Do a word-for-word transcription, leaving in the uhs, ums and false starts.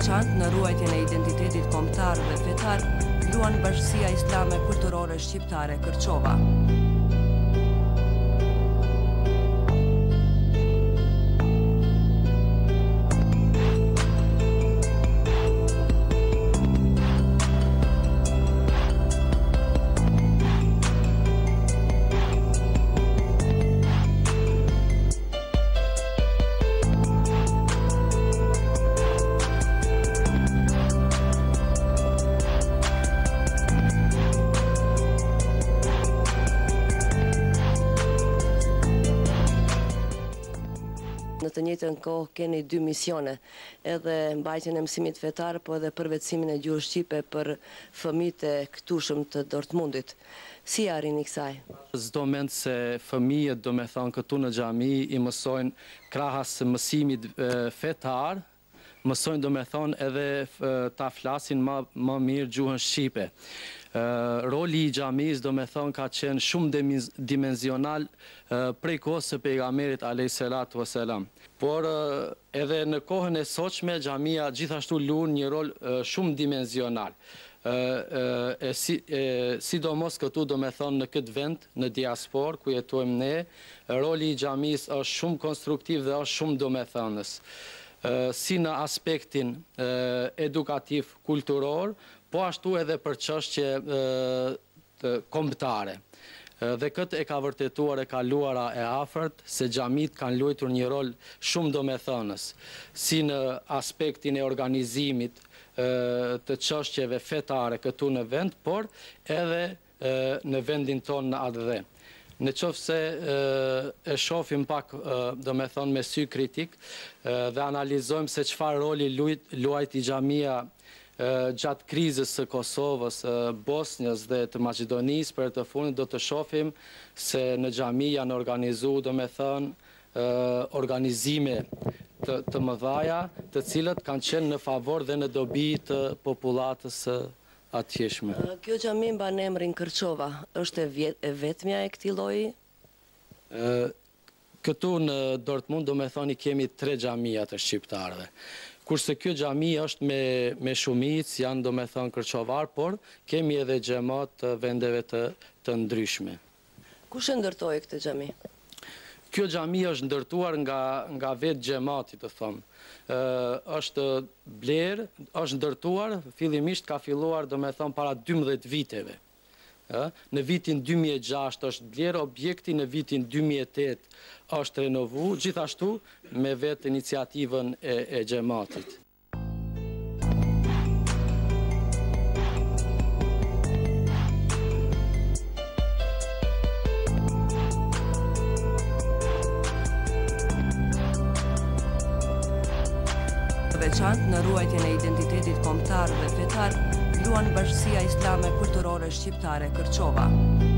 veçantë në ruajtjen e identitetit kombëtar dhe fetar, luan Bashkësia Islame Kulturore Shqiptare Kërçova. Në të njëjtën kohë keni dy misione, edhe mbajtjen e mësimit fetar, po edhe përvetësimin e gjuhës shqipe për fëmijët e këtushëm të Dortmundit. Si arrini kësaj? Çdo mend se fëmijët, do me thonë këtu në xhami, i mësojnë krahas mësimit fetar, mësojnë do me thonë edhe ta flasin më, më mirë gjuhën shqipe. Uh, roli i xhamis do me thonë ka qenë shumë dimenzional uh, prej kohës së pejgamberit alayhis salatu wassalam. Por uh, edhe në kohën e sotshme xhamia gjithashtu luan një rol uh, shumë dimenzional. Uh, uh, e, si, e, sidomos këtu do me thonë në këtë vend, në diaspor, ku jetojmë ne, roli i xhamis është shumë konstruktiv dhe është shumë do me thënës. Uh, si në aspektin uh, edukativ, kulturor, po ashtu edhe për çështje kombëtare. Dhe këtë e ka vërtetuar e kaluara e afërt se xhamit kanë luajtur një rol shumë domethënës, si në aspektin e organizimit të çështjeve fetare këtu në vend, por edhe në vendin tonë në Adhe. Në qoftë se e shohim pak do me thonë me sy kritik dhe analizojmë se çfarë roli luajti xhamia gjatë krizës së Kosovës, Bosnjës dhe të Maqedonisë për të fundit, do të shohim se në xhami janë organizuar do me thënë organizime të, të mëdhaja, të cilët kanë qenë në favor dhe në dobi të popullatës së atjeshme. Kjo xhami mban emrin Kërçova, është e, e vetmja e këtij lloji? Këtu në Dortmund do me thoni kemi tre xhamia të shqiptarëve. Kurse kjo xhami është me, me shumicë, janë do me thënë kërçovar, por kemi edhe xhamat të vendeve të, të ndryshme. Kush e ndërtoi këtë xhami? Kjo xhami është ndërtuar nga, nga vetë xhamati, të thomë. është bler, është ndërtuar, fillimisht ka filluar do me thënë para dymbëdhjetë viteve. Në vitin dy mijë e gjashtë është bler objekti, në vitin dy mijë e tetë është renovu, gjithashtu me vetë iniciativën e, e xhamatit. Veçantë në ruajtjen e identitetit kombëtar dhe fetar, luan Bashkësia Islame Kulturore Shqiptare Kërçova.